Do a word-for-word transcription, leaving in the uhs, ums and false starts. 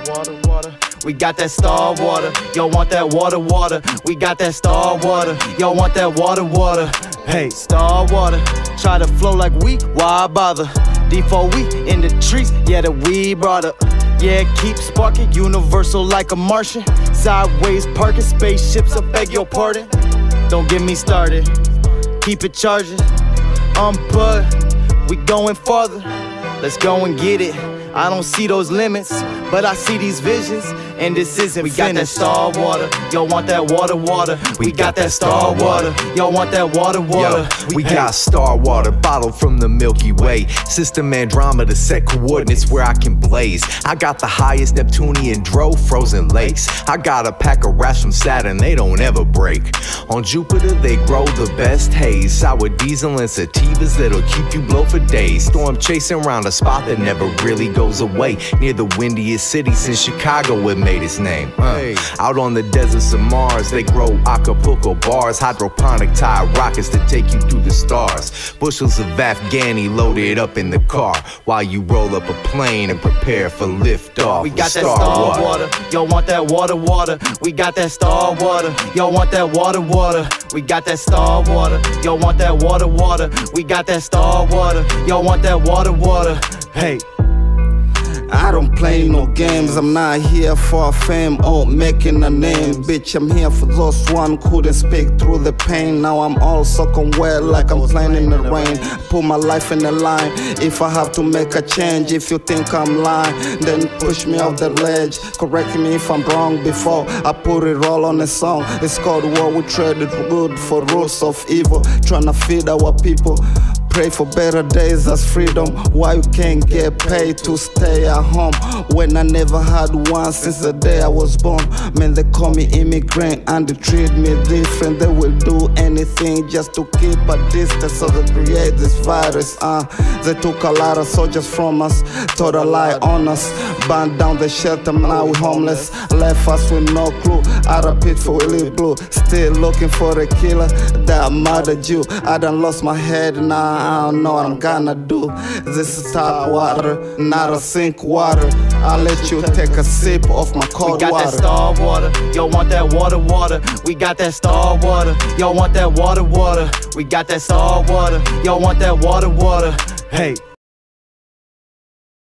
water, water. We got that star water. Yo, want that water, water. We got that star water. Yo, want that water, water. Hey, star water. Try to flow like we, why bother? D four we in the trees, yeah, the weed brought up. Yeah, keep sparking, universal like a Martian. Sideways parking, spaceships, I beg your pardon. Don't get me started, keep it charging. Unplugged, we going farther. Let's go and get it. I don't see those limits, but I see these visions, and this isn't finished. We got that star water, yo, want that water, water. We got that star water, yo, want that water, water. Yo, we got star water, bottled from the Milky Way. System Andromeda, set coordinates where I can blaze. I got the highest Neptunian dro, frozen lakes. I got a pack of rats from Saturn, they don't ever break. On Jupiter, they grow the best haze. Sour diesel and sativas that'll keep you blow for days. Storm chasing around a spot that never really goes away. Near the windiest city since Chicago, it made its name. Uh, hey. Out on the deserts of Mars, they grow Acapulco bars. Hydroponic tire rockets to take you through the stars. Bushels of Afghani loaded up in the car, while you roll up a plane and prepare for liftoff. We got that star water. Yo, want that water, water. We got that star water. Yo, want that water, water. We got that star water. Yo, want that water, water. We got that star water. Yo, want that water, water. Hey. I don't play no games, I'm not here for fame or making a name. Bitch, I'm here for those one couldn't speak through the pain. Now I'm all soaking wet like I'm playing in the rain. Put my life in the line if I have to make a change. If you think I'm lying, then push me off the ledge. Correct me if I'm wrong before I put it all on a song. It's called War, we traded good for roots of evil. Tryna feed our people, pray for better days as freedom. Why you can't get paid to stay at home when I never had one since the day I was born? Man, they call me immigrant and they treat me different. They will do anything just to keep a distance, so they create this virus. Uh, they took a lot of soldiers from us, told a lie on us, burned down the shelter, now we homeless. Left us with no clue, out of pit for we live blue. Still looking for a killer that murdered you. I done lost my head now. I don't know what I'm gonna do. This is tap water, not a sink water. I'll let you take a sip of my cold water. We got that star water, yo, want that water, water. We got that star water, yo, want that water, water. We got that star water, yo, want that water, water. Hey.